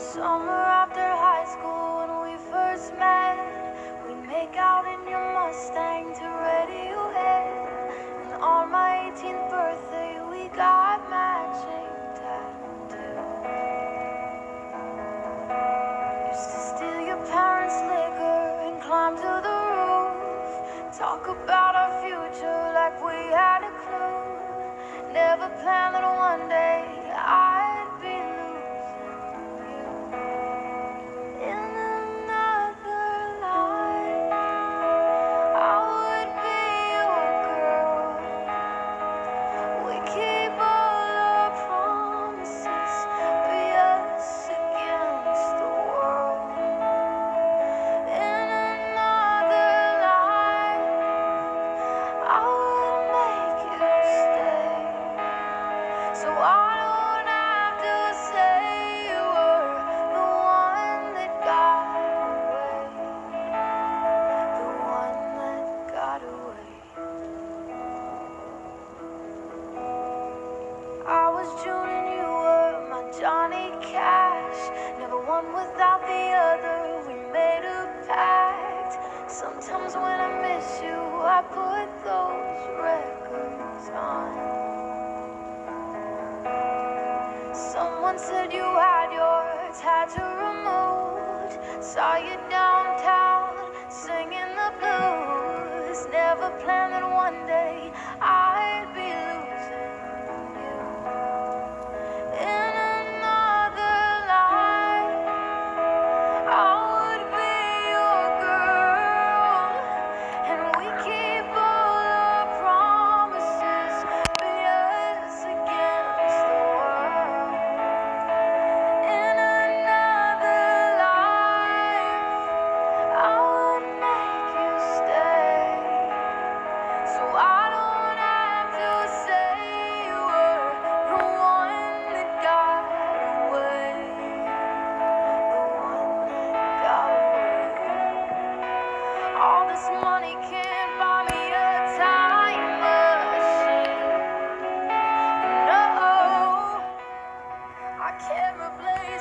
Summer after high school when we first met, we'd make out in your Mustang to Radiohead. And on my 18th birthday we got matching tattoos. Used to steal your parents' liquor and climb to the roof. Talk about our future like we had a clue. Never planned that one day I'd be losing you. In another life, I would be your girl. We keep all our promises, be us against the world. In another life, I would make you stay, so I don't have to say you were the one that got away, the one that got away. I was June and you were my Johnny Cash. Never one without the other, we made a pact. Sometimes when I miss you, I put those records on. Someone said you had your tattoo removed. Saw you downtown singing the blues. Never planned that one day I'd be losing you. In another life, I would be your girl, and we keep all our promises, be us against the world. In another life, I would make you stay, so I don't have to say you were the one that got away, the one that got away. All this money can't buy me a time machine. No, I can't replace